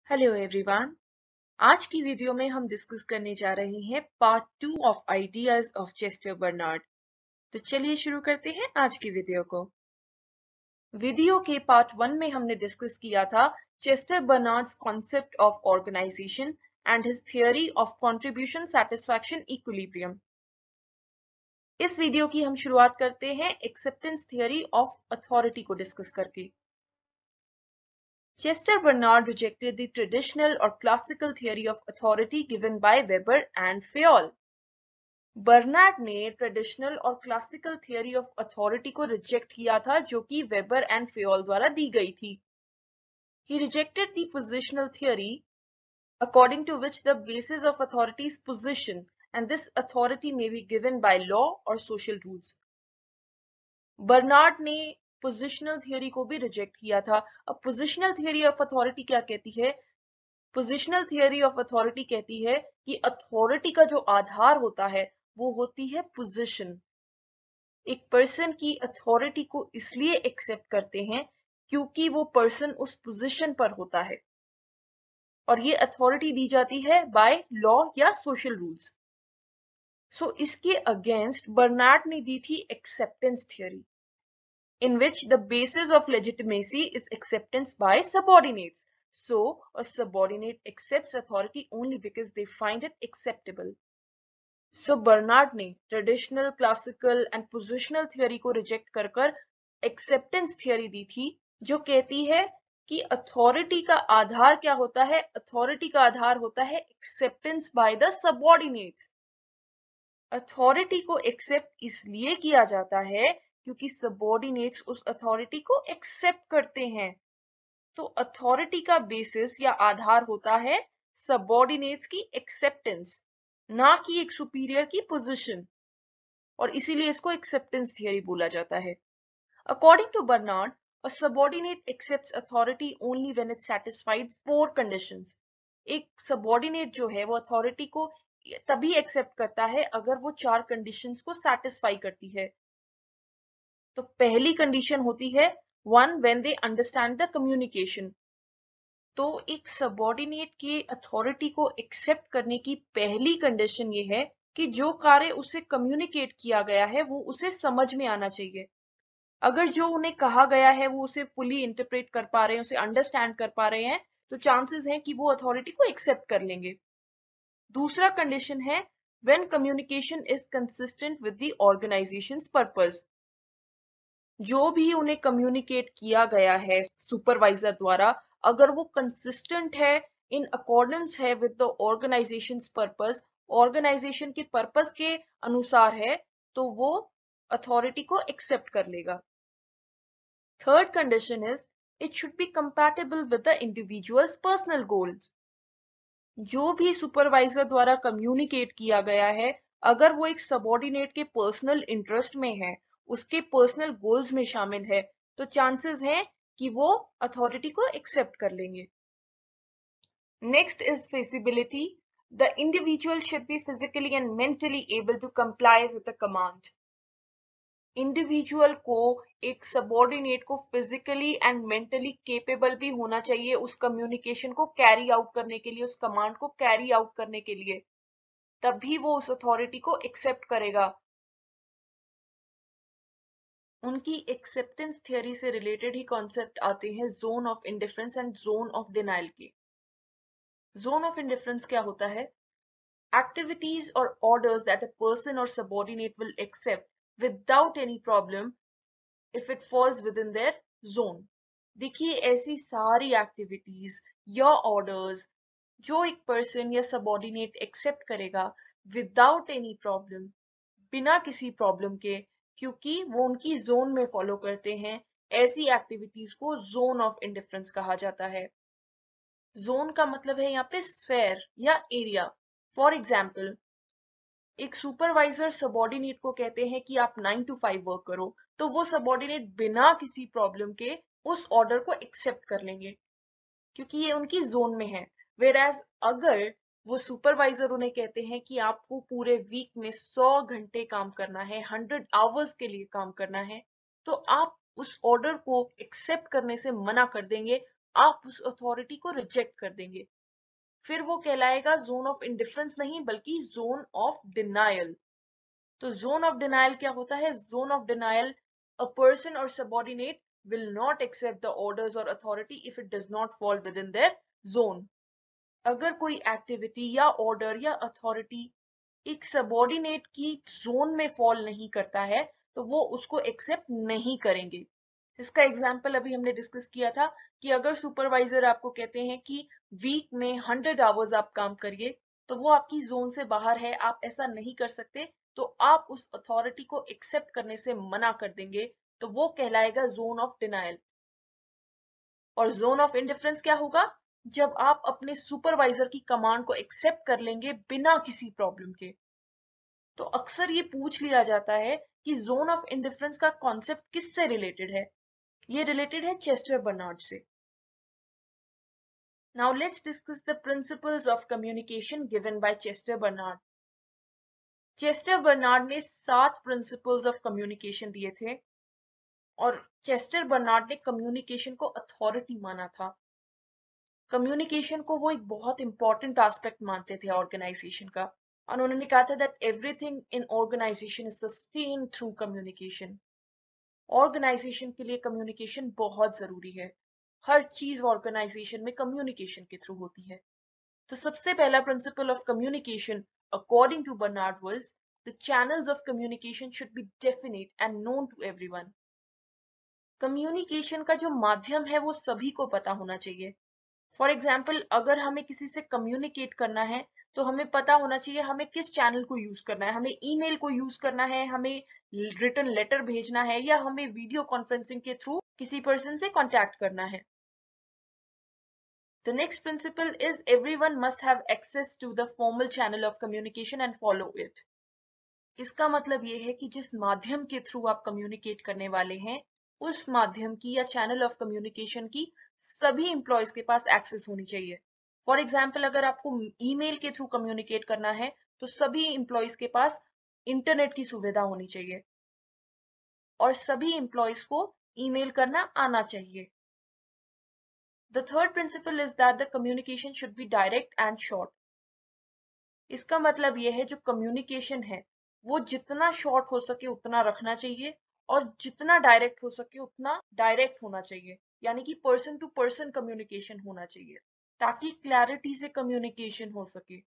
Hello everyone. आज की video में हम डिस्कस करने जा रहे हैं part 2 of ideas of Chester Barnard. तो चलिए शुरू करते हैं आज की वीडियो को। वीडियो के पार्ट 1 में हमने डिस्कस किया था Chester Barnard's concept of organisation and his theory of contribution satisfaction equilibrium. इस वीडियो की हम शुरुआत करते हैं एक्सेप्टेंस थियोरी ऑफ अथॉरिटी को डिस्कस करके। Chester Bernard rejected the traditional or classical theory of authority given by Weber and Fayol. Barnard ने traditional और क्लासिकल थियोरी ऑफ अथॉरिटी को रिजेक्ट किया था जो कि वेबर एंड फेयोल द्वारा दी गई थी। He rejected the positional theory according to which the basis of authority is position and this authority may be given by law or social rules. Barnard ने positional theory को भी reject किया था। अब positional theory of authority क्या कहती है? Positional theory of authority कहती है कि अथॉरिटी का जो आधार होता है वो होती है पोजीशन। एक पर्सन की अथॉरिटी को इसलिए एक्सेप्ट करते हैं क्योंकि वो पर्सन उस पोजीशन पर होता है और ये अथॉरिटी दी जाती है बाय लॉ या सोशल रूल्स। सो इसके अगेंस्ट बर्नार्ड ने दी थी acceptance theory in which the basis of legitimacy is acceptance by subordinates. So, a subordinate accepts authority only because they find it acceptable. So, Barnard ने traditional, classical and positional theory को reject कर acceptance theory दी थी जो कहती है कि authority का आधार क्या होता है? अथॉरिटी का आधार होता है acceptance by the subordinates. Authority को एक्सेप्ट इसलिए किया जाता है क्योंकि सबऑर्डिनेट्स उस अथॉरिटी को एक्सेप्ट करते हैं। तो अथॉरिटी का बेसिस या आधार होता है सबऑर्डिनेट्स की एक्सेप्टेंस, ना कि एक सुपीरियर की पोजीशन, और इसीलिए इसको एक्सेप्टेंस थियरी बोला जाता है। According to Barnard, a subordinate accepts authority only when it satisfied 4 conditions. एक सबऑर्डिनेट जो है वो अथॉरिटी को तभी एक्सेप्ट करता है अगर वो 4 कंडीशंस को सैटिस्फाई करती है। तो पहली कंडीशन होती है 1 when they understand the communication. तो एक सबऑर्डिनेट के अथॉरिटी को एक्सेप्ट करने की पहली कंडीशन ये है कि जो कार्य उसे कम्युनिकेट किया गया है वो उसे समझ में आना चाहिए। अगर जो उन्हें कहा गया है वो उसे फुली इंटरप्रेट कर पा रहे हैं, उसे अंडरस्टैंड कर पा रहे हैं, तो चांसेस हैं कि वो अथॉरिटी को एक्सेप्ट कर लेंगे। दूसरा कंडीशन है when communication is consistent with the organisation's purpose. जो भी उन्हें कम्युनिकेट किया गया है सुपरवाइजर द्वारा, अगर वो कंसिस्टेंट है, इन अकॉर्डेंस है with the organisation's purpose, organisation के पर्पस के अनुसार है, तो वो अथॉरिटी को एक्सेप्ट कर लेगा। Third condition is it should be compatible with the individual's personal goals. जो भी सुपरवाइजर द्वारा कम्युनिकेट किया गया है, अगर वो एक सबऑर्डिनेट के पर्सनल इंटरेस्ट में है, उसके पर्सनल गोल्स में शामिल है, तो चांसेस हैं कि वो अथॉरिटी को एक्सेप्ट कर लेंगे। Next is feasibility. The individual should be physically and mentally able to comply with the command. Individual को, एक सबऑर्डिनेट को फिजिकली एंड मेंटली केपेबल भी होना चाहिए उस कम्युनिकेशन को कैरी आउट करने के लिए, उस कमांड को कैरी आउट करने के लिए, तभी वो उस अथॉरिटी को एक्सेप्ट करेगा। उनकी एक्सेप्टेंस थियोरी से रिलेटेड ही कॉन्सेप्ट आते हैं zone of indifference and zone of denial के। जोन ऑफ इंडिफरेंस क्या होता है? Activities or orders that a person or subordinate will accept without any problem if it falls within their zone. देखिए, ऐसी सारी एक्टिविटीज या ऑर्डर्स जो एक पर्सन या सबऑर्डिनेट एक्सेप्ट करेगा विदाउट एनी प्रॉब्लम, बिना किसी प्रॉब्लम के, क्योंकि वो उनकी जोन में फॉलो करते हैं, ऐसी एक्टिविटीज को जोन ऑफ इंडिफरेंस कहा जाता है। जोन का मतलब है यहाँ पे स्फेयर या एरिया। फॉर एग्जाम्पल, एक सुपरवाइजर सबऑर्डिनेट को कहते हैं कि आप 9 to 5 वर्क करो, तो वो सबऑर्डिनेट बिना किसी प्रॉब्लम के उस ऑर्डर को एक्सेप्ट कर लेंगे क्योंकि ये उनकी जोन में है। वेयर अगर वो सुपरवाइजर उन्हें कहते हैं कि आपको पूरे वीक में 100 घंटे काम करना है, 100 आवर्स के लिए काम करना है, तो आप उस ऑर्डर को एक्सेप्ट करने से मना कर देंगे आप उस अथॉरिटी को रिजेक्ट कर देंगे, फिर वो कहलाएगा जोन ऑफ इंडिफरेंस नहीं बल्कि जोन ऑफ डिनायल। तो जोन ऑफ डिनायल क्या होता है? Zone of denial, a person और subordinate will not accept the orders or authority if it does not fall within their zone। अगर कोई एक्टिविटी या ऑर्डर या अथॉरिटी एक सबऑर्डिनेट की जोन में फॉल नहीं करता है तो वो उसको एक्सेप्ट नहीं करेंगे। इसका एग्जाम्पल अभी हमने डिस्कस किया था कि अगर सुपरवाइजर आपको कहते हैं कि वीक में 100 आवर्स आप काम करिए, तो वो आपकी जोन से बाहर है, आप ऐसा नहीं कर सकते, तो आप उस अथॉरिटी को एक्सेप्ट करने से मना कर देंगे, तो वो कहलाएगा जोन ऑफ डिनायल। और जोन ऑफ इंडिफरेंस क्या होगा? जब आप अपने सुपरवाइजर की कमांड को एक्सेप्ट कर लेंगे बिना किसी प्रॉब्लम के। तो अक्सर ये पूछ लिया जाता है कि जोन ऑफ इंडिफरेंस का कॉन्सेप्ट किससे रिलेटेड है? ये रिलेटेड है चेस्टर बर्नार्ड से। Now let's discuss the principles of communication given by Chester Bernard. Chester Barnard ने 7 प्रिंसिपल्स ऑफ कम्युनिकेशन दिए थे और चेस्टर बर्नार्ड ने कम्युनिकेशन को अथॉरिटी माना था। कम्युनिकेशन को वो एक बहुत इंपॉर्टेंट एस्पेक्ट मानते थे ऑर्गेनाइजेशन का, और उन्होंने कहा था that everything in organisation is sustained through communication. Organisation के लिए कम्युनिकेशन बहुत जरूरी है। हर चीज ऑर्गेनाइजेशन में कम्युनिकेशन के थ्रू होती है। तो सबसे पहला principle of communication according to Barnard was the channels of communication should be definite and known to everyone. Communication का जो माध्यम है वो सभी को पता होना चाहिए। फॉर एग्जाम्पल, अगर हमें किसी से कम्युनिकेट करना है तो हमें पता होना चाहिए हमें किस चैनल को यूज करना है। हमें ईमेल को यूज करना है, हमें रिटन लेटर भेजना है, या हमें वीडियो कॉन्फ्रेंसिंग के थ्रू किसी पर्सन से कांटेक्ट करना है। The next principle is everyone must have access to the formal channel of communication and follow it। इसका मतलब ये है कि जिस माध्यम के थ्रू आप कम्युनिकेट करने वाले हैं उस माध्यम की या चैनल ऑफ कम्युनिकेशन की सभी एम्प्लॉयज के पास एक्सेस होनी चाहिए। फॉर एग्जाम्पल, अगर आपको ईमेल के थ्रू कम्युनिकेट करना है तो सभी एम्प्लॉयज के पास इंटरनेट की सुविधा होनी चाहिए और सभी एम्प्लॉयज को ईमेल करना आना चाहिए। The third principle is that the communication should be direct and short। इसका मतलब यह है जो कम्युनिकेशन है वो जितना शॉर्ट हो सके उतना रखना चाहिए और जितना डायरेक्ट हो सके उतना डायरेक्ट होना चाहिए, यानी कि पर्सन टू पर्सन कम्युनिकेशन होना चाहिए ताकि क्लैरिटी से कम्युनिकेशन हो सके।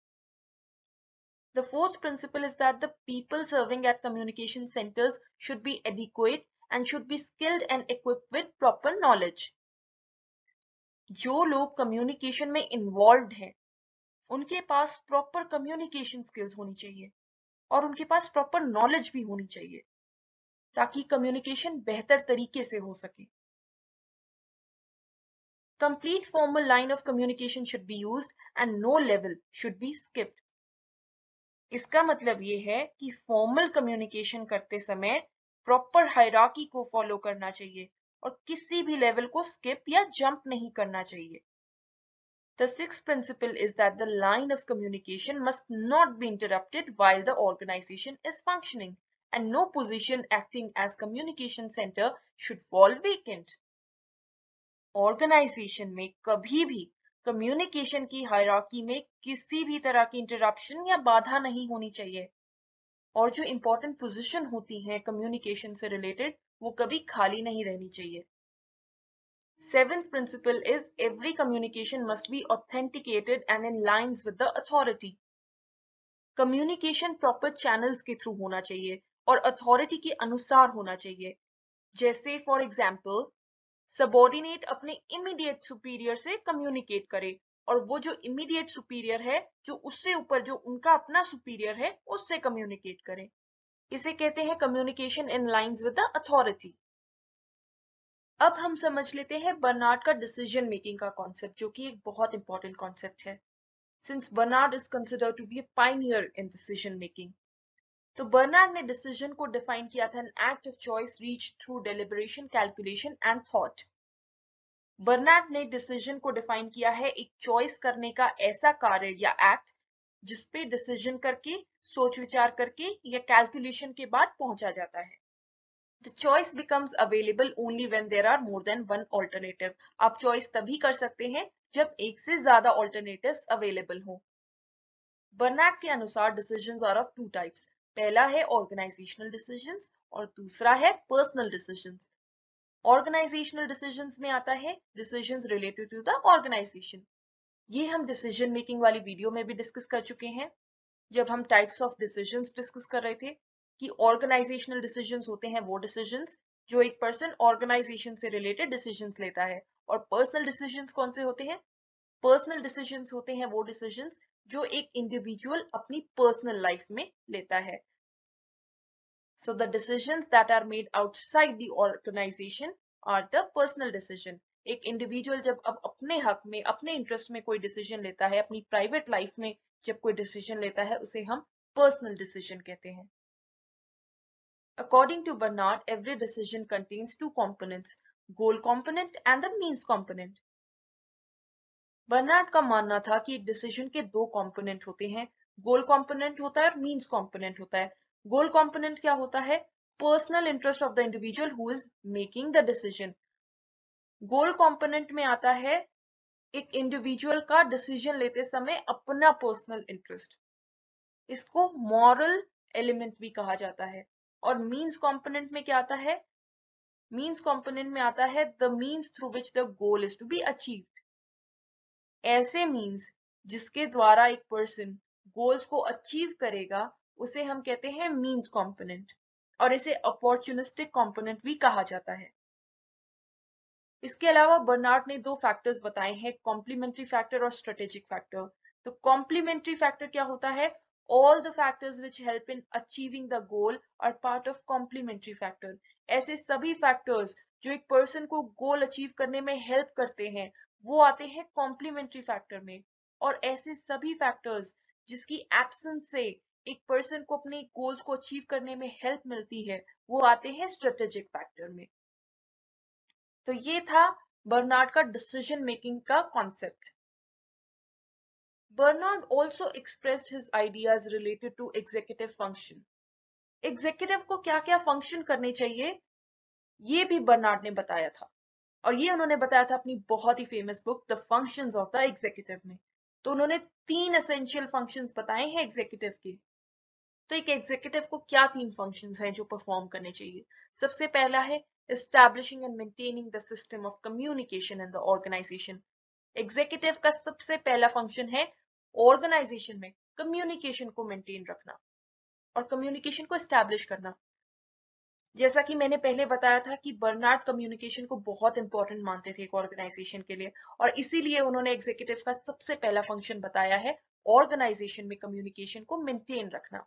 The fourth principle is that the people serving at communication centers should be adequate and should be skilled and equipped with proper knowledge। जो लोग कम्युनिकेशन में इन्वॉल्व हैं उनके पास प्रॉपर कम्युनिकेशन स्किल्स होनी चाहिए और उनके पास प्रॉपर नॉलेज भी होनी चाहिए ताकि कम्युनिकेशन बेहतर तरीके से हो सके। Complete formal line of communication should be used and no level should be skipped. इसका मतलब ये है कि फॉर्मल कम्युनिकेशन करते समय प्रॉपर हायरार्की को फॉलो करना चाहिए और किसी भी लेवल को स्किप या जंप नहीं करना चाहिए। The sixth principle is that the line of communication must not be interrupted while the organization is functioning, and no position acting as communication center should fall vacant। Organization में कभी भी communication की hierarchy में किसी भी तरह की interruption या बाधा नहीं होनी चाहिए और जो important position होती हैं communication से related वो कभी खाली नहीं रहनी चाहिए। Seventh principle is every communication must be authenticated and in lines with the authority। Communication proper channels के थ्रू होना चाहिए और authority के अनुसार होना चाहिए। जैसे for example, subordinate अपने immediate superior से communicate करे और वो जो immediate superior है जो उससे ऊपर जो उनका अपना superior है उससे communicate करे। इसे कहते हैं communication in lines with the authority। अब हम समझ लेते हैं बर्नार्ड का डिसीजन मेकिंग का कॉन्सेप्ट, जो कि एक बहुत इंपॉर्टेंट कॉन्सेप्ट है since Barnard is considered to be a pioneer in decision making. तो बर्नार्ड ने डिसीजन को डिफाइन किया था an act of choice reached through deliberation, calculation and thought. Barnard ने डिसीजन को डिफाइन किया है एक चॉइस करने का ऐसा कार्य या एक्ट जिसपे डिसीजन करके, सोच विचार करके या कैलकुलेशन के बाद पहुंचा जाता है। The choice becomes available only when there are more than one alternative. आप choice तभी कर सकते हैं जब एक से ज्यादा alternatives available हो। बर्नैट के अनुसार decisions are of two types. पहला है organizational decisions और दूसरा है personal decisions. Organizational decisions में आता है decisions related to the organization. ये हम decision making वाली वीडियो में भी डिस्कस कर चुके हैं जब हम types of decisions डिस्कस कर रहे थे कि organizational decisions होते हैं वो decisions जो एक person organization से related decisions लेता है और personal decisions कौन से होते हैं? Personal decisions होते हैं वो decisions जो एक individual अपनी personal life में लेता है। So the decisions that are made outside the organization are the personal decision. एक इंडिविजुअल जब अब अपने हक में अपने इंटरेस्ट में कोई डिसीजन लेता है अपनी प्राइवेट लाइफ में जब कोई डिसीजन लेता है उसे हम पर्सनल डिसीजन कहते हैं। According to Bernard, every decision contains two components, goal component and the means component. Barnard का मानना था कि एक डिसीजन के दो कंपोनेंट होते हैं, गोल कंपोनेंट होता है और मीन्स कंपोनेंट होता है। गोल कंपोनेंट क्या होता है? Personal interest of the individual who is making the decision. Goal component में आता है एक इंडिविजुअल का डिसीजन लेते समय अपना पर्सनल इंटरेस्ट, इसको मॉरल एलिमेंट भी कहा जाता है। और मीन्स कंपोनेंट में क्या आता है? मीन्स कंपोनेंट में आता है the means through which the goal is to be achieved. ऐसे मीन्स जिसके द्वारा एक पर्सन गोल्स को अचीव करेगा उसे हम कहते हैं मीन्स कंपोनेंट और इसे अपॉर्चुनिस्टिक कंपोनेंट भी कहा जाता है। इसके अलावा बर्नार्ड ने दो फैक्टर्स बताए हैं, कॉम्प्लीमेंट्री फैक्टर और स्ट्रेटेजिक फैक्टर। तो कॉम्प्लीमेंट्री फैक्टर क्या होता है? All the factors which help in achieving the goal are part of complementary factor. ऐसे सभी फैक्टर्स जो एक पर्सन को गोल अचीव करने में हेल्प करते हैं वो आते हैं कॉम्प्लीमेंट्री फैक्टर में, और ऐसे सभी फैक्टर्स जिसकी एब्सेंस से एक पर्सन को अपने गोल्स को अचीव करने में हेल्प मिलती है वो आते हैं स्ट्रेटेजिक फैक्टर में। तो ये था बर्नार्ड का डिसीजन मेकिंग का concept. Bernard also expressed his ideas related to executive function. Executive को क्या क्या फंक्शन करने चाहिए ये भी बर्नार्ड ने बताया था, और ये उन्होंने बताया था अपनी बहुत ही famous book the functions of the executive में। तो उन्होंने 3 एसेंशियल फंक्शंस बताए हैं एग्जीक्यूटिव के। तो एक एग्जीक्यूटिव को क्या 3 फंक्शंस हैं जो परफॉर्म करने चाहिए? सबसे पहला है establishing and maintaining the system of communication in the organization. Executive का सबसे पहला फंक्शन है ऑर्गेनाइजेशन में कम्युनिकेशन को मेंटेन रखना और कम्युनिकेशन को एस्टैब्लिश करना। जैसा कि मैंने पहले बताया था कि बर्नार्ड कम्युनिकेशन को बहुत इंपॉर्टेंट मानते थे एक ऑर्गेनाइजेशन के लिए, और इसीलिए उन्होंने एग्जीक्यूटिव का सबसे पहला फंक्शन बताया है ऑर्गेनाइजेशन में कम्युनिकेशन को मेंटेन रखना।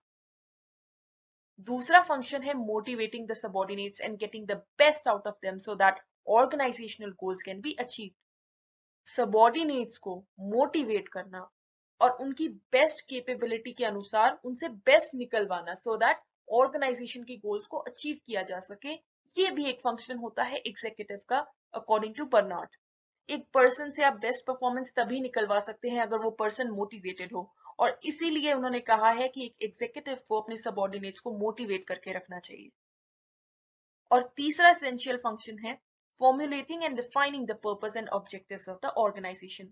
दूसरा फंक्शन है motivating the subordinates and getting the best out of them so that organizational goals can be achieved. Subordinates को मोटिवेट करना और उनकी बेस्ट कैपेबिलिटी के अनुसार उनसे बेस्ट निकलवाना सो दैट ऑर्गेनाइजेशन की गोल्स को अचीव किया जा सके, ये भी एक फंक्शन होता है एग्जीक्यूटिव का अकॉर्डिंग टू बर्नार्ड। एक पर्सन से आप बेस्ट परफॉर्मेंस तभी निकलवा सकते हैं अगर वो पर्सन मोटिवेटेड हो, और इसीलिए उन्होंने कहा है कि एक एग्जीक्यूटिव को अपने सबऑर्डिनेट्स को मोटिवेट करके रखना चाहिए। और तीसरा एसेंशियल फंक्शन है formulating and defining the purpose and objectives of the organization.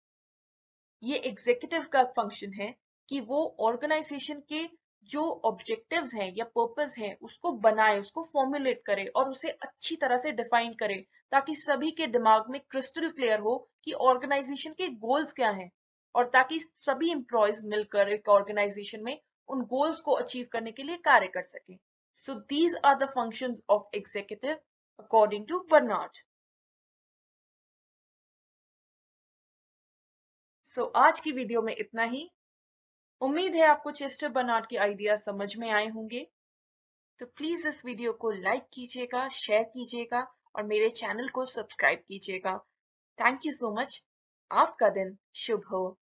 ये एग्जीक्यूटिव का फंक्शन है कि वो ऑर्गेनाइजेशन के जो ऑब्जेक्टिव्स हैं या पर्पस हैं उसको बनाए, उसको फॉर्मुलेट करे और उसे अच्छी तरह से डिफाइन करे ताकि सभी के दिमाग में क्रिस्टल क्लियर हो कि ऑर्गेनाइजेशन के गोल्स क्या हैं, और ताकि सभी एम्प्लॉयज मिलकर एक ऑर्गेनाइजेशन में उन गोल्स को अचीव करने के लिए कार्य कर सके। So these are the functions of executive according to Bernard. So आज की वीडियो में इतना ही। उम्मीद है आपको चेस्टर बर्नार्ड के आइडिया समझ में आए होंगे। तो प्लीज इस वीडियो को लाइक कीजिएगा, शेयर कीजिएगा और मेरे चैनल को सब्सक्राइब कीजिएगा। Thank you so much. आपका दिन शुभ हो।